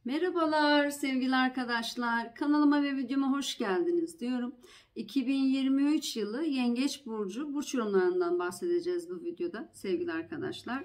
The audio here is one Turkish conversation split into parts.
Merhabalar sevgili arkadaşlar. Kanalıma ve videoma hoş geldiniz diyorum. 2023 yılı Yengeç Burcu burç yorumlarından bahsedeceğiz bu videoda sevgili arkadaşlar.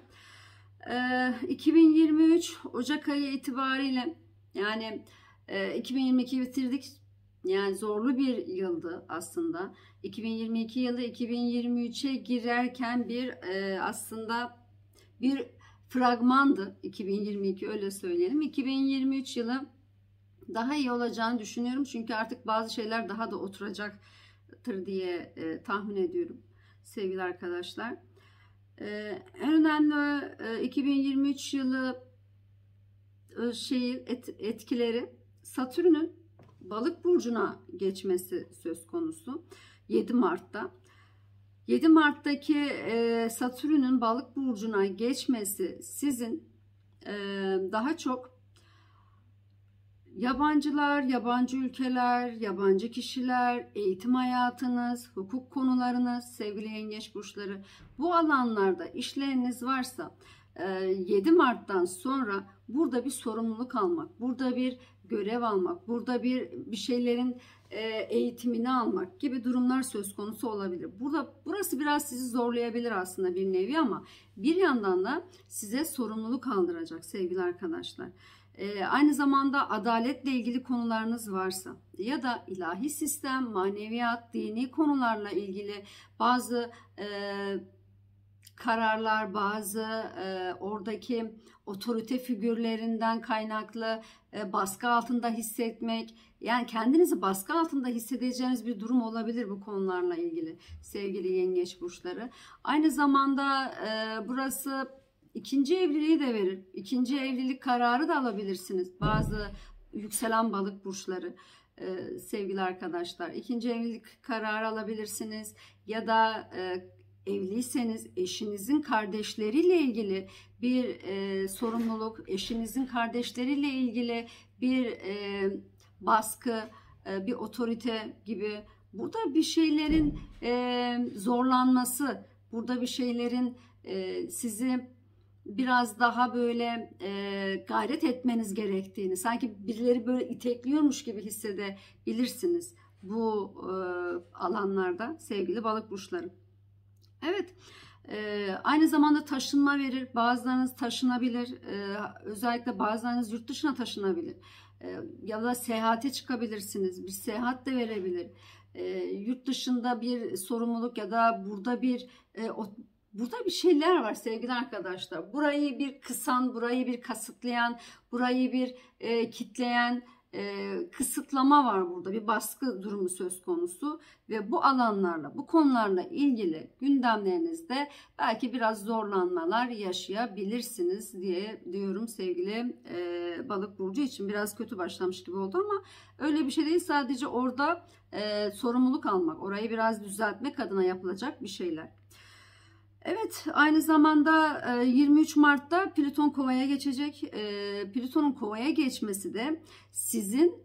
2023 Ocak ayı itibariyle yani 2022 bitirdik. Yani zorlu bir yıldı aslında. 2022 yılı 2023'e girerken aslında bir fragmandı 2022, öyle söyleyelim. 2023 yılı daha iyi olacağını düşünüyorum. Çünkü artık bazı şeyler daha da oturacaktır diye tahmin ediyorum sevgili arkadaşlar. En önemli 2023 yılı etkileri Satürn'ün Balık burcuna geçmesi söz konusu 7 Mart'ta. 7 Mart'taki Satürn'ün Balık burcuna geçmesi sizin daha çok yabancılar, yabancı ülkeler, yabancı kişiler, eğitim hayatınız, hukuk konularınız, sevgili yengeç burçları, bu alanlarda işleriniz varsa 7 Mart'tan sonra burada bir sorumluluk almak, burada bir görev almak, burada bir şeylerin eğitimini almak gibi durumlar söz konusu olabilir. Burası biraz sizi zorlayabilir aslında bir nevi, ama bir yandan da size sorumluluk aldıracak sevgili arkadaşlar. Aynı zamanda adaletle ilgili konularınız varsa ya da ilahi sistem, maneviyat, dini konularla ilgili bazı kararlar, bazı oradaki otorite figürlerinden kaynaklı baskı altında hissetmek, yani kendinizi baskı altında hissedeceğiniz bir durum olabilir bu konularla ilgili sevgili yengeç burçları. Aynı zamanda burası ikinci evliliği de verir. İkinci evlilik kararı da alabilirsiniz. Bazı yükselen balık burçları sevgili arkadaşlar. İkinci evlilik kararı alabilirsiniz ya da evliyseniz eşinizin kardeşleriyle ilgili bir sorumluluk, eşinizin kardeşleriyle ilgili bir baskı, bir otorite gibi, burada bir şeylerin zorlanması, burada bir şeylerin sizi biraz daha böyle gayret etmeniz gerektiğini, sanki birileri böyle itekliyormuş gibi hissedebilirsiniz bu alanlarda sevgili balık burçları. Evet, aynı zamanda taşınma verir. Bazılarınız taşınabilir. Özellikle bazılarınız yurt dışına taşınabilir. Ya da seyahate çıkabilirsiniz. Bir seyahat de verebilir. Yurt dışında bir sorumluluk ya da burada bir şeyler var sevgili arkadaşlar. Burayı bir kısan, burayı bir kasıtlayan, burayı bir kitleyen kısıtlama var burada. Bir baskı durumu söz konusu ve bu alanlarla, bu konularla ilgili gündemlerinizde belki biraz zorlanmalar yaşayabilirsiniz diye diyorum sevgili balık burcu için. Biraz kötü başlamış gibi oldu ama öyle bir şey değil. Sadece orada sorumluluk almak, orayı biraz düzeltmek adına yapılacak bir şeyler. Evet, aynı zamanda 23 Mart'ta Plüton Kova'ya geçecek. Plüton'un Kova'ya geçmesi de sizin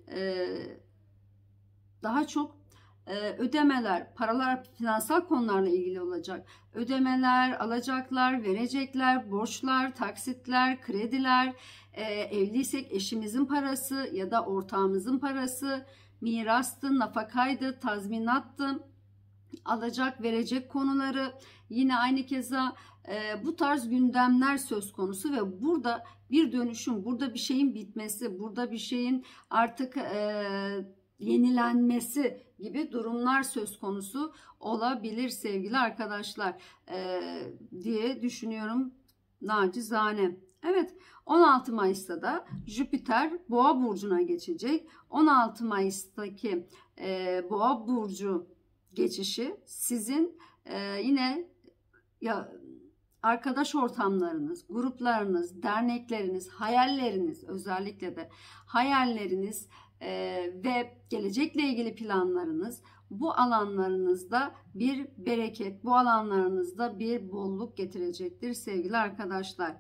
daha çok ödemeler, paralar, finansal konularla ilgili olacak. Ödemeler, alacaklar, verecekler, borçlar, taksitler, krediler, evliysek eşimizin parası ya da ortağımızın parası, mirastı, nafakaydı, tazminattı, alacak verecek konuları, yine aynı keza bu tarz gündemler söz konusu ve burada bir dönüşüm, burada bir şeyin bitmesi, burada bir şeyin artık yenilenmesi gibi durumlar söz konusu olabilir sevgili arkadaşlar diye düşünüyorum nacizane. Evet, 16 Mayıs'ta da Jüpiter Boğa burcuna geçecek. 16 Mayıs'taki Boğa burcu geçişi sizin yine arkadaş ortamlarınız, gruplarınız, dernekleriniz, hayalleriniz, özellikle de hayalleriniz ve gelecekle ilgili planlarınız, bu alanlarınızda bir bereket, bu alanlarınızda bir bolluk getirecektir sevgili arkadaşlar.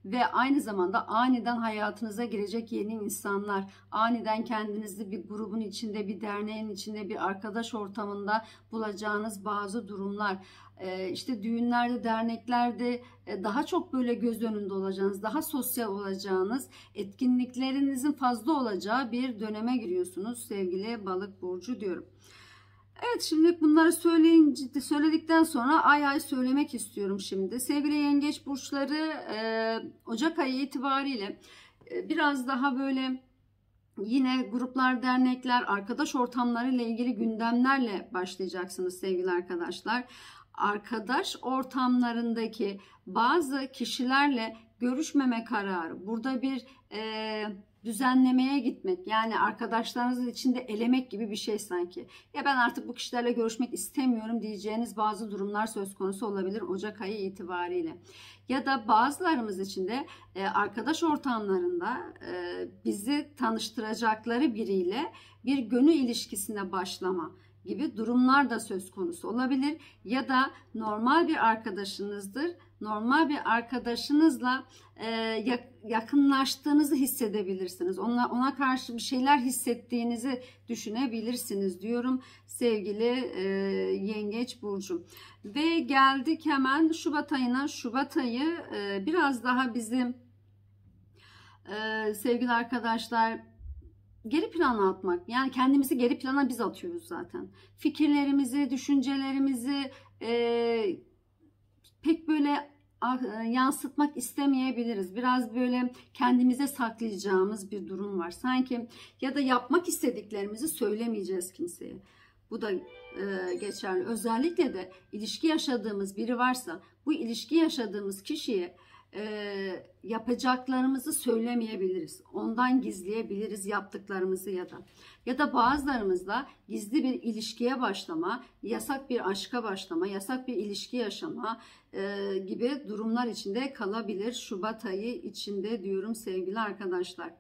ve aynı zamanda aniden hayatınıza girecek yeni insanlar, aniden kendinizi bir grubun içinde, bir derneğin içinde, bir arkadaş ortamında bulacağınız bazı durumlar. İşte düğünlerde, derneklerde daha çok böyle göz önünde olacağınız, daha sosyal olacağınız, etkinliklerinizin fazla olacağı bir döneme giriyorsunuz sevgili Balık burcu diyorum. Evet, şimdi bunları söyledikten sonra ay ay söylemek istiyorum şimdi. Sevgili yengeç burçları, Ocak ayı itibariyle biraz daha böyle yine gruplar, dernekler, arkadaş ortamları ile ilgili gündemlerle başlayacaksınız sevgili arkadaşlar. Arkadaş ortamlarındaki bazı kişilerle görüşmeme kararı, burada bir düzenlemeye gitmek, yani arkadaşlarınızın içinde elemek gibi bir şey sanki. Ya ben artık bu kişilerle görüşmek istemiyorum diyeceğiniz bazı durumlar söz konusu olabilir Ocak ayı itibariyle. Ya da bazılarımız için de arkadaş ortamlarında bizi tanıştıracakları biriyle bir gönül ilişkisine başlama gibi durumlar da söz konusu olabilir. Ya da normal bir arkadaşınızdır. Normal bir arkadaşınızla yakınlaştığınızı hissedebilirsiniz. Ona karşı bir şeyler hissettiğinizi düşünebilirsiniz diyorum sevgili Yengeç burcu. Ve geldik hemen Şubat ayına. Şubat ayı biraz daha bizim sevgili arkadaşlar geri plana atmak. Yani kendimizi geri plana biz atıyoruz zaten. Fikirlerimizi, düşüncelerimizi pek böyle yansıtmak istemeyebiliriz. Biraz böyle kendimize saklayacağımız bir durum var. Sanki ya da yapmak istediklerimizi söylemeyeceğiz kimseye. Bu da geçerli. Özellikle de ilişki yaşadığımız biri varsa bu ilişki yaşadığımız kişiye yapacaklarımızı söylemeyebiliriz. Ondan gizleyebiliriz yaptıklarımızı ya da bazılarımızla gizli bir ilişkiye başlama, yasak bir aşka başlama, yasak bir ilişki yaşama gibi durumlar içinde kalabilir Şubat ayı içinde diyorum sevgili arkadaşlar.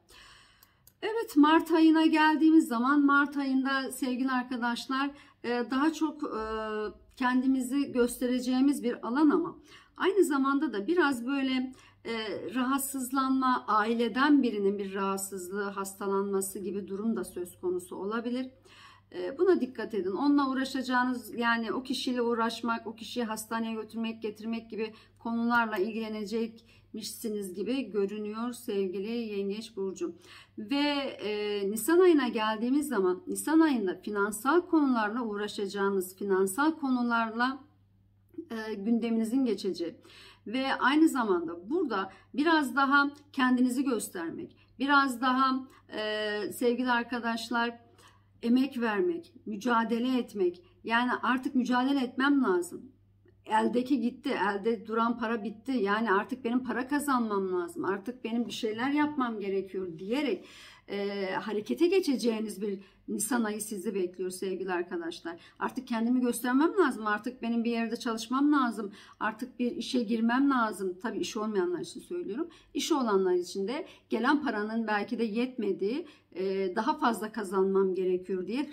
Evet, Mart ayına geldiğimiz zaman Mart ayında sevgili arkadaşlar daha çok kendimizi göstereceğimiz bir alan ama aynı zamanda da biraz böyle rahatsızlanma, aileden birinin bir rahatsızlığı, hastalanması gibi durum da söz konusu olabilir. Buna dikkat edin. Onunla uğraşacağınız, yani o kişiyle uğraşmak, o kişiyi hastaneye götürmek, getirmek gibi konularla ilgilenecekmişsiniz gibi görünüyor sevgili Yengeç burcu. Ve Nisan ayına geldiğimiz zaman Nisan ayında finansal konularla uğraşacağınız, finansal konularla gündeminizin geçeceği ve aynı zamanda burada biraz daha kendinizi göstermek, biraz daha sevgili arkadaşlar emek vermek, mücadele etmek, yani artık mücadele etmem lazım. Eldeki gitti, elde duran para bitti. Yani artık benim para kazanmam lazım. Artık benim bir şeyler yapmam gerekiyor diyerek harekete geçeceğiniz bir Nisan ayı sizi bekliyor sevgili arkadaşlar. Artık kendimi göstermem lazım. Artık benim bir yerde çalışmam lazım. Artık bir işe girmem lazım. Tabii iş olmayanlar için söylüyorum. İş olanlar için de gelen paranın belki de yetmediği, daha fazla kazanmam gerekiyor diye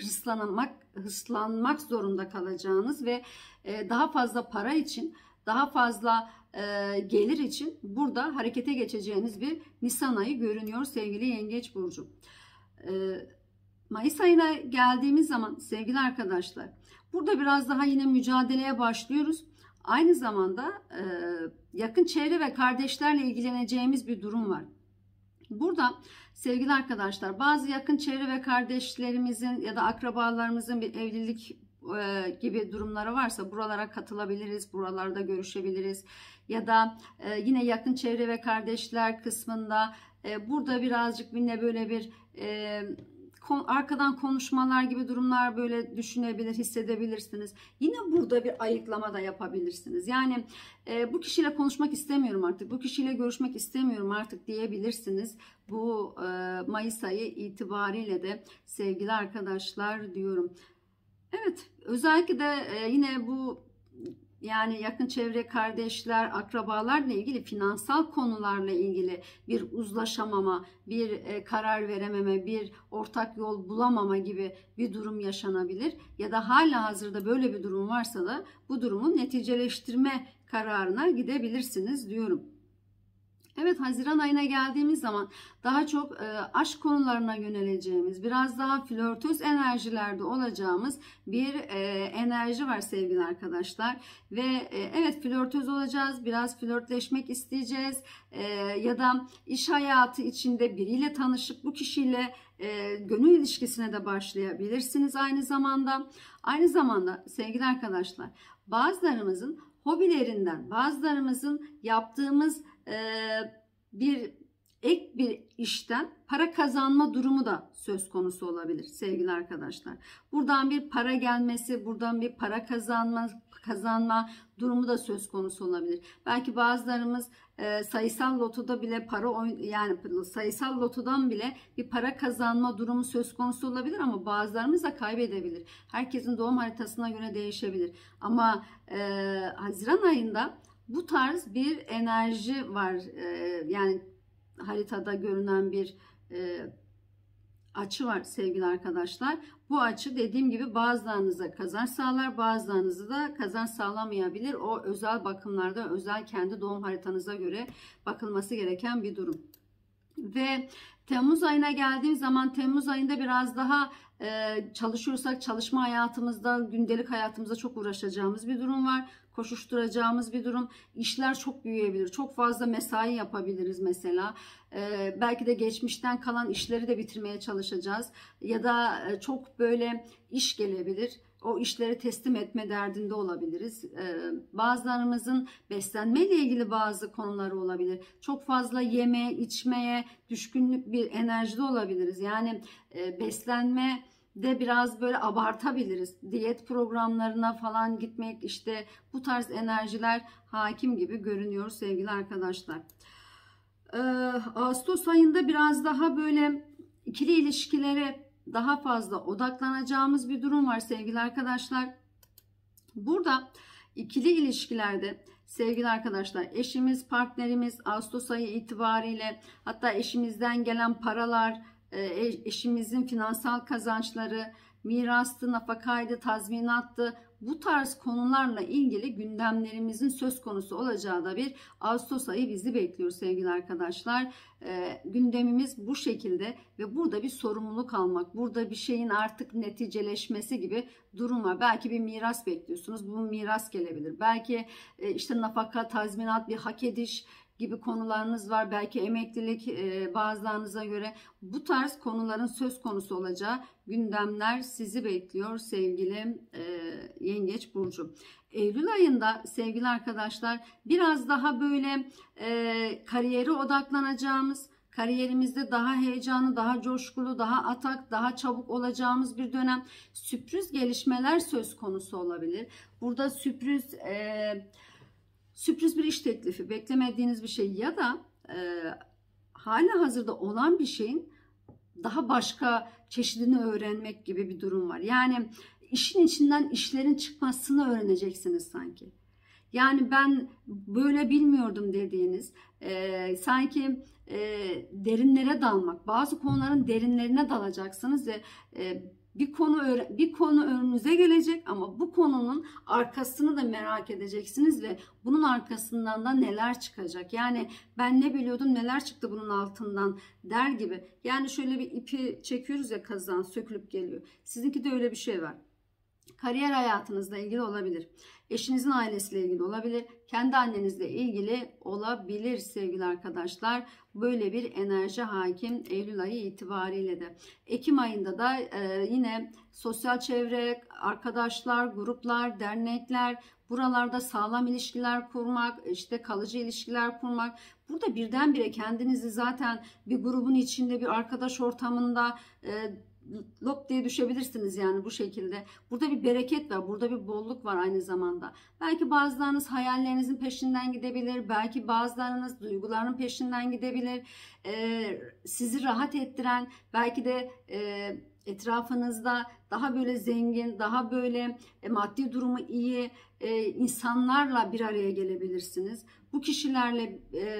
hırslanmak zorunda kalacağınız ve daha fazla para için, daha fazla gelir için burada harekete geçeceğiniz bir Nisan ayı görünüyor sevgili Yengeç burcu. Mayıs ayına geldiğimiz zaman sevgili arkadaşlar, burada biraz daha yine mücadeleye başlıyoruz. Aynı zamanda yakın çevre ve kardeşlerle ilgileneceğimiz bir durum var. Burada sevgili arkadaşlar bazı yakın çevre ve kardeşlerimizin ya da akrabalarımızın bir evlilik gibi durumları varsa buralara katılabiliriz, buralarda görüşebiliriz. Ya da yine yakın çevre ve kardeşler kısmında burada birazcık yine böyle bir arkadan konuşmalar gibi durumlar böyle düşünebilir, hissedebilirsiniz. Yine burada bir ayıklama da yapabilirsiniz. Yani bu kişiyle konuşmak istemiyorum artık, bu kişiyle görüşmek istemiyorum artık diyebilirsiniz. Bu Mayıs ayı itibariyle de sevgili arkadaşlar diyorum. Evet, özellikle de yine bu yani yakın çevre, kardeşler, akrabalarla ilgili finansal konularla ilgili bir uzlaşamama, bir karar verememe, bir ortak yol bulamama gibi bir durum yaşanabilir. Ya da halihazırda böyle bir durum varsa da bu durumu neticeleştirme kararına gidebilirsiniz diyorum. Evet, Haziran ayına geldiğimiz zaman daha çok aşk konularına yöneleceğimiz, biraz daha flörtöz enerjilerde olacağımız bir enerji var sevgili arkadaşlar. Ve evet, flörtöz olacağız, biraz flörtleşmek isteyeceğiz ya da iş hayatı içinde biriyle tanışıp bu kişiyle gönül ilişkisine de başlayabilirsiniz aynı zamanda. Aynı zamanda sevgili arkadaşlar, bazılarımızın hobilerinden, bazılarımızın yaptığımız bir bir işten para kazanma durumu da söz konusu olabilir sevgili arkadaşlar. Buradan bir para gelmesi, buradan bir para kazanma durumu da söz konusu olabilir. Belki bazılarımız sayısal lotoda bile yani sayısal lotodan bile bir para kazanma durumu söz konusu olabilir, ama bazılarımız da kaybedebilir. Herkesin doğum haritasına göre değişebilir. Ama Haziran ayında bu tarz bir enerji var. Yani haritada görünen bir açı var sevgili arkadaşlar. Bu açı dediğim gibi bazılarınıza kazanç sağlar, bazılarınıza da kazanç sağlamayabilir. O özel bakımlarda, özel kendi doğum haritanıza göre bakılması gereken bir durum. Ve Temmuz ayına geldiğim zaman, Temmuz ayında biraz daha çalışıyorsak çalışma hayatımızda, gündelik hayatımızda çok uğraşacağımız bir durum var. Koşuşturacağımız bir durum. İşler çok büyüyebilir. Çok fazla mesai yapabiliriz mesela. Belki de geçmişten kalan işleri de bitirmeye çalışacağız. Ya da çok böyle iş gelebilir. O işleri teslim etme derdinde olabiliriz. Bazılarımızın beslenmeyle ilgili bazı konuları olabilir. Çok fazla yeme, içmeye düşkünlük bir enerjide olabiliriz. Yani beslenme de biraz böyle abartabiliriz. Diyet programlarına falan gitmek, işte bu tarz enerjiler hakim gibi görünüyor sevgili arkadaşlar. Ağustos ayında biraz daha böyle ikili ilişkilere daha fazla odaklanacağımız bir durum var sevgili arkadaşlar. Burada ikili ilişkilerde sevgili arkadaşlar, eşimiz, partnerimiz Ağustos ayı itibariyle, hatta eşimizden gelen paralar, eşimizin finansal kazançları, mirastı, nafakaydı, tazminattı, bu tarz konularla ilgili gündemlerimizin söz konusu olacağı da bir Ağustos ayı bizi bekliyor sevgili arkadaşlar. Gündemimiz bu şekilde ve burada bir sorumluluk almak, burada bir şeyin artık neticeleşmesi gibi durum var. Belki bir miras bekliyorsunuz, bu miras gelebilir. Belki işte nafaka, tazminat, bir hak ediş gibi konularınız var. Belki emeklilik bazılarınıza göre, bu tarz konuların söz konusu olacağı gündemler sizi bekliyor sevgili Yengeç Burcu. Eylül ayında sevgili arkadaşlar biraz daha böyle kariyere odaklanacağımız, kariyerimizde daha heyecanlı, daha coşkulu, daha atak, daha çabuk olacağımız bir dönem. Sürpriz gelişmeler söz konusu olabilir. Burada sürpriz bir iş teklifi, beklemediğiniz bir şey ya da hala hazırda olan bir şeyin daha başka çeşidini öğrenmek gibi bir durum var. Yani işin içinden işlerin çıkmasını öğreneceksiniz sanki. Yani ben böyle bilmiyordum dediğiniz, sanki derinlere dalmak, bazı konuların derinlerine dalacaksınız ve bir konu önünüze gelecek, ama bu konunun arkasını da merak edeceksiniz ve bunun arkasından da neler çıkacak. Yani ben ne biliyordum, neler çıktı bunun altından der gibi. Yani şöyle bir ipi çekiyoruz ya, kazan sökülüp geliyor. Sizinki de öyle bir şey var. Kariyer hayatınızla ilgili olabilir. Eşinizin ailesiyle ilgili olabilir. Kendi annenizle ilgili olabilir sevgili arkadaşlar. Böyle bir enerji hakim Eylül ayı itibariyle de. Ekim ayında da yine sosyal çevre, arkadaşlar, gruplar, dernekler, buralarda sağlam ilişkiler kurmak, işte kalıcı ilişkiler kurmak. Burada birdenbire kendinizi zaten bir grubun içinde, bir arkadaş ortamında lop diye düşebilirsiniz yani bu şekilde. Burada bir bereket var, burada bir bolluk var aynı zamanda. Belki bazılarınız hayallerinizin peşinden gidebilir, belki bazılarınız duyguların peşinden gidebilir. Sizi rahat ettiren, belki de etrafınızda daha böyle zengin, daha böyle maddi durumu iyi insanlarla bir araya gelebilirsiniz. Bu kişilerle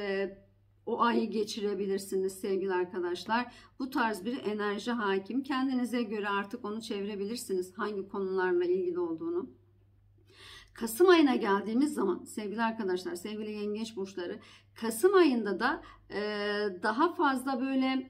o ayı geçirebilirsiniz sevgili arkadaşlar. Bu tarz bir enerji hakim. Kendinize göre artık onu çevirebilirsiniz, hangi konularla ilgili olduğunu. Kasım ayına geldiğimiz zaman sevgili arkadaşlar, sevgili yengeç burçları, Kasım ayında da daha fazla böyle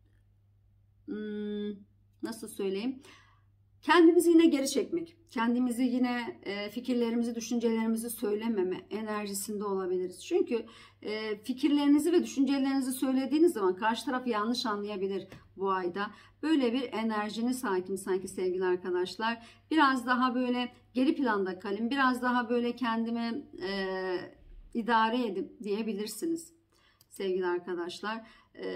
nasıl söyleyeyim, kendimizi yine geri çekmek, kendimizi yine fikirlerimizi, düşüncelerimizi söylememe enerjisinde olabiliriz. Çünkü fikirlerinizi ve düşüncelerinizi söylediğiniz zaman karşı taraf yanlış anlayabilir bu ayda. Böyle bir enerjiniz hakim sanki sevgili arkadaşlar. Biraz daha böyle geri planda kalın, biraz daha böyle kendimi idare edin diyebilirsiniz sevgili arkadaşlar.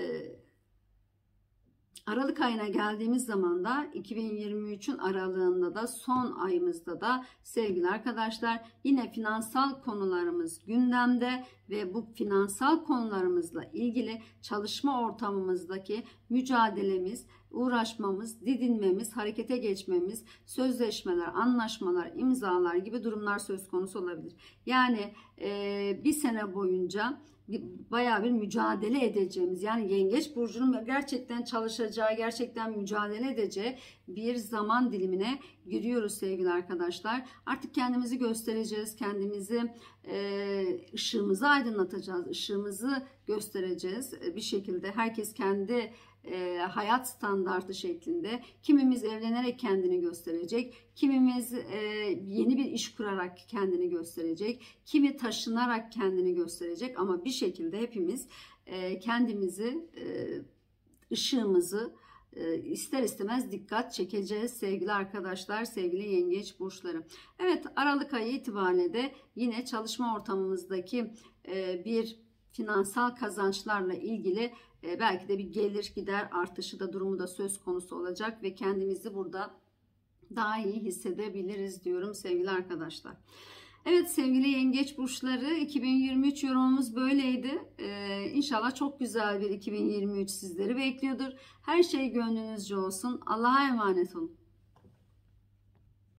Aralık ayına geldiğimiz zaman da 2023'ün aralığında da son ayımızda da sevgili arkadaşlar yine finansal konularımız gündemde ve bu finansal konularımızla ilgili çalışma ortamımızdaki mücadelemiz, uğraşmamız, didinmemiz, harekete geçmemiz, sözleşmeler, anlaşmalar, imzalar gibi durumlar söz konusu olabilir. Yani bir sene boyunca bayağı bir mücadele edeceğimiz, yani Yengeç burcunun gerçekten çalışacağı, gerçekten mücadele edeceği bir zaman dilimine giriyoruz sevgili arkadaşlar. Artık kendimizi göstereceğiz, kendimizi ışığımızı aydınlatacağız, ışığımızı göstereceğiz bir şekilde. Herkes kendi hayat standartı şeklinde, kimimiz evlenerek kendini gösterecek, kimimiz yeni bir iş kurarak kendini gösterecek, kimi taşınarak kendini gösterecek, ama bir şekilde hepimiz kendimizi, ışığımızı ister istemez dikkat çekeceğiz sevgili arkadaşlar, sevgili yengeç burçları. Evet, Aralık ayı itibariyle de yine çalışma ortamımızdaki bir finansal kazançlarla ilgili belki de bir gelir gider artışı da durumu da söz konusu olacak ve kendimizi burada daha iyi hissedebiliriz diyorum sevgili arkadaşlar. Evet sevgili yengeç burçları, 2023 yorumumuz böyleydi. İnşallah çok güzel bir 2023 sizleri bekliyordur. Her şey gönlünüzce olsun. Allah'a emanet olun.